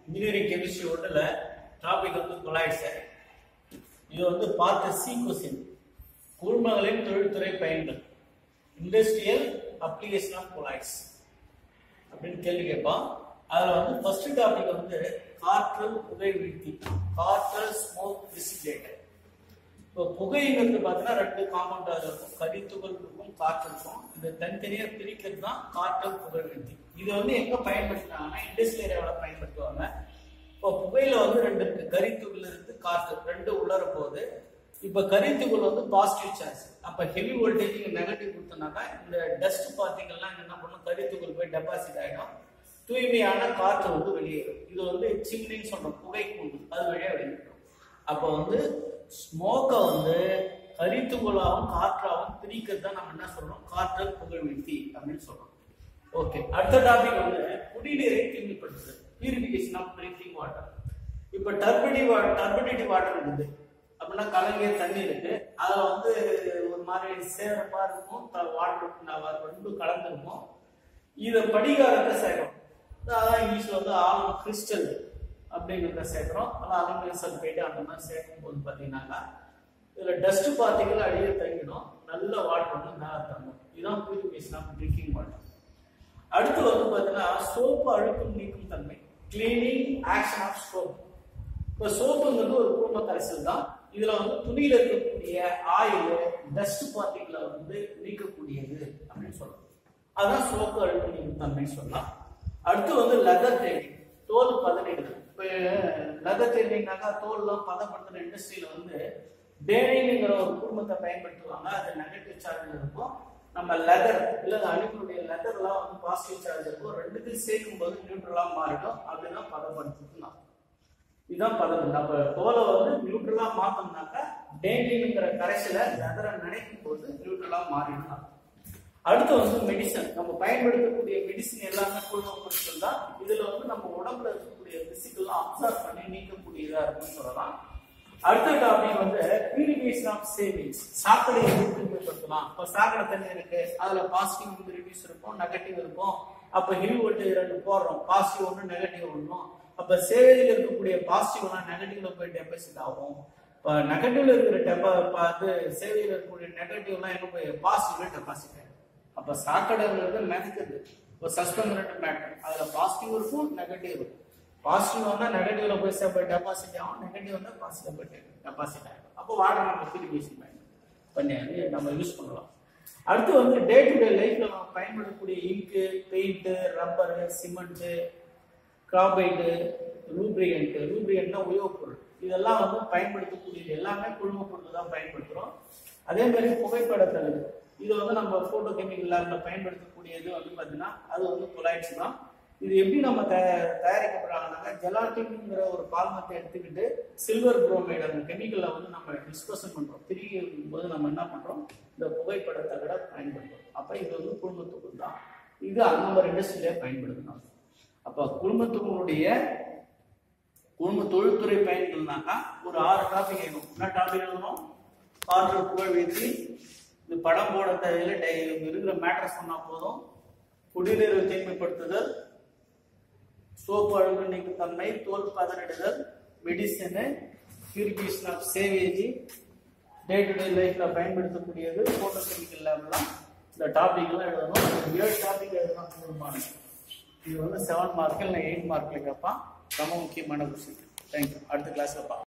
Engineering chemistry ஒன்றில் topic வந்து colloids. இது வந்து பார்த்த சி கொஸ்டின், கூழ்மங்களின் தொழில்துறை பயன்கள், இண்டஸ்ட்ரியல் அப்ளிகேஷன் ஆஃப் கொலாய்ட்ஸ் அப்படின்னு கேள்வி கேட்பான். அதில் வந்து ஃபர்ஸ்ட் டாபிக் வந்து காற்றல் புகை வீழ்த்தி, காற்றல் ஸ்மோக் டிசிலேட்டர். இப்போ புகைங்கிறது பார்த்தீங்கன்னா ரெண்டு காம்பவுண்டாக இருக்கும், கரித்துகள் இருக்கும், காற்று இருக்கும். இந்த தனித்தனியாக பிரிக்கிறது தான் காற்றல் புகை வீழ்த்தி. இது வந்து எங்க பயன்படுத்துறாங்கன்னா இண்டஸ்ட்ரியல் ஏரியாவில் பயன்படுத்துவாங்க. இப்போ புகையில வந்து ரெண்டு கரித்துகள் இருந்து காற்று ரெண்டு உள்ளர போகுது. இப்போ கரித்துகள் வந்து பாசிட்டிவ் சார்ஜ். அப்போ ஹெவி வோல்டேஜ் நெகட்டிவ் கொடுத்தோம்னாக்கா இந்த டஸ்ட் பார்ட்டிகல்லாம் என்ன பண்ணும், கரித்துகள் போய் டெபாசிட் ஆகிடும், தூய்மையான காற்று வந்து வெளியேறும். இது வந்து சிம்னின்னு சொல்றோம், புகை கூண்டு, அது வழியாக வெளியேறும். அப்போ வந்து ஸ்மோக்கை வந்து கரித்துகளாகவும் காற்றாகவும் பிரிக்கிறது தான் நம்ம என்ன சொல்றோம், காற்றல் புகை வீழ்த்தி அப்படின்னு சொல்றோம். ஓகே, அடுத்த டாபிக் வந்து குடிநீரை தூய்மைப்படுத்துது, பியூரிஃபிகேஷன் ஆஃப் ட்ரிங்கிங் வாட்டர். இப்போ டர்படிட்டி வாட்டர் இருக்குது அப்படின்னா கலங்கிய தண்ணி இருக்கு, அதில் வந்து ஒரு மாதிரி சேரமா இருக்கும், வாட்டர் ரெண்டும் கலந்துருக்கும். இதை படிகாரத்தை சேர்க்கணும், அதான் இங்கிலீஷ்ல வந்து ஆலம் கிறிஸ்டல் அப்படிங்கிறத சேர்க்கிறோம். ஆனால் அலுமினியம் சல்பேட் அந்த மாதிரி சேர்க்கும் போது பார்த்தீங்கன்னாக்கா இதில் டஸ்ட் பார்ட்டிகள் அடியே தங்கிடும், நல்ல வாட்டர் வந்து மேலே தங்கும். இதுதான் பியூரிஃபிகேஷன் ஆஃப் ட்ரிங்கிங் வாட்டர். அடுத்து வந்து பார்த்தீங்கன்னா சோப்பு அழுக்கும் நீக்கும் தன்மை, கிளீனிங் ஆக்ஷன் ஆஃப் சோப். இப்போ சோப்புங்கிறது ஒரு குடும்ப கரைசல் தான். இதுல வந்து துணியில இருக்கக்கூடிய ஆயில் டஸ்ட் பார்ட்டிகளை வந்து நீக்கக்கூடியது அப்படின்னு சொல்லலாம். அதுதான் சோப்பு அழுக்கும் நீக்கும் தன்மைன்னு சொல்லலாம். அடுத்து வந்து லெதர் ட்ரைனிங், தோல் பதனிடுதல். இப்போ லெதர் ட்ரைனிங்னாக்கா தோல்லாம் பதப்படுத்துற இண்டஸ்ட்ரியில வந்து டேனிங்கிற ஒரு குடும்பத்தை பயன்படுத்துவாங்க. அது நெகட்டிவ் சார்ஜ் இருக்கும். நம்ம லெதர் இல்ல அணிகளுடைய லெதர்லாம் வந்து பாசிட்டிவ் சார்ஜ் இருக்கும். ரெண்டுத்தையும் சேர்க்கும் போது நியூட்ரலா மாறிடும். அப்படின்னா பதப்படுத்திக்கலாம். இதுதான் பதம். நம்ம தோலை வந்து நியூட்ரலா மாத்தோம்னாக்கா டேனிங்கிற கரைசலை லெதரை நினைக்கும் போது நியூட்ரலா மாறிடலாம். அடுத்து வந்து மெடிசன், நம்ம பயன்படுத்தக்கூடிய மெடிசன் எல்லாமே குழுமப்படுத்தல் தான். இதுல வந்து நம்ம உடம்புல இருக்கக்கூடிய பிசிக்கல்லாம் அப்சர்வ் பண்ணி நீக்கக்கூடியதா இருக்குன்னு சொல்லலாம். அடுத்த டாபிக் வந்து பியூரிஃபிகேஷன் ஆஃப் சேவிங்ஸ், சாக்கடையை தூய்மைப்படுத்தலாம். இப்போ சாக்கடை தண்ணி இருக்கு, அதுல பாசிட்டிவ் வந்து ரிடியூஸ் இருக்கும், நெகட்டிவ் இருக்கும். அப்ப ஹெவி வோல்டேஜ் ரெண்டு போடுறோம், பாசிட்டிவ் ஒன்று நெகட்டிவ் ஒன்றும். அப்ப சேவையில் இருக்கக்கூடிய பாசிட்டிவ் எல்லாம் நெகட்டிவ்ல போய் டெபாசிட் ஆகும். இப்போ நெகட்டிவ்ல இருக்கிற சேவையில் இருக்கக்கூடிய நெகட்டிவ் எல்லாம் எங்க போய் பாசிட்டிவ்ல டெபாசிட் ஆகும். அப்ப சாக்கடைங்கிறது மெதக்குது, இப்போ சஸ்பெண்டட் மேட்டர், அதுல பாசிட்டிவ் இருக்கும், நெகட்டிவ் இருக்கும். பாசிட்டிவ் வந்தா நெகட்டிவ்ல போய் டெபாசிட் ஆகும், நெகட்டிவ் வந்தா பாசிட்டிவ் போய் டெபாசிட் ஆகும். அப்போ வாட்டர் நம்ம பியூரிஃபிகேஷன் பண்ணி நம்ம யூஸ் பண்ணலாம். அடுத்து வந்து டே டு டே லைஃப்ல நம்ம பயன்படுத்தக்கூடிய இங்கு, பெயிண்ட், ரப்பர், சிமெண்ட், கார்பைடு, லூப்ரிகன்ட்னா உயவுப் பொருள், இதெல்லாம் வந்து பயன்படுத்தக்கூடியது எல்லாமே குழும பொருள் தான் பயன்படுத்துறோம். அதே மாதிரி புகைப்படத்தல், இது வந்து நம்ம போட்டோ கெமிக்கல் லேப்ல பயன்படுத்தக்கூடியது வந்து பார்த்தீங்கன்னா அது வந்து கொலாய்ட்ஸ் தான். இது எப்படி நம்ம தயாரிக்கப்படுறாங்கன்னாக்கா ஜெலாட்டின்ங்கிற ஒரு பால்மத்தை எடுத்துக்கிட்டு சில்வர் புரோமைடு அந்த கெமிக்கலை வந்து நம்ம டிஸ்கஷன் பண்றோம். பிரிக்கும் போது நம்ம என்ன பண்றோம், இந்த புகைப்படத்தை விட பயன்படுத்துறோம். அப்ப இது வந்து குழுமத்துக்குள் தான். இது அந்த மாதிரி இண்டஸ்ட்ரியிலே பயன்படுத்தணும். அப்ப குழுமத்துக்குடைய குழும தொழில்துறை பயன்கள்னாக்கா ஒரு 6 டாபிக் எழுதணும். என்ன டாபிக் எழுதணும், காற்று புகை வீழ்த்தி, இது படம் போட தேவையில்லை, இருக்கிற மேட்டர் சொன்னா போதும். குடிநீரை தூய்மைப்படுத்துதல், சோப்பு அழுக்கு நீக்கும் தன்மை, தோல் பதனிடுதல், medicine, purification of sewage, day to day லைஃப்ல பயன்படுத்தக்கூடியது, போட்டோ கெமிக்கல் லேப்லாம் இந்த டாபிக் எல்லாம் எழுதணும். 7 டாபிக் எழுதணும் போதுமானது. இது வந்து 7 மார்க்கில் 8 மார்க்ல கேட்பான். ரொம்ப முக்கியமான விஷயம். தேங்க்யூ. அடுத்த கிளாஸ்ல பார்க்கலாம்.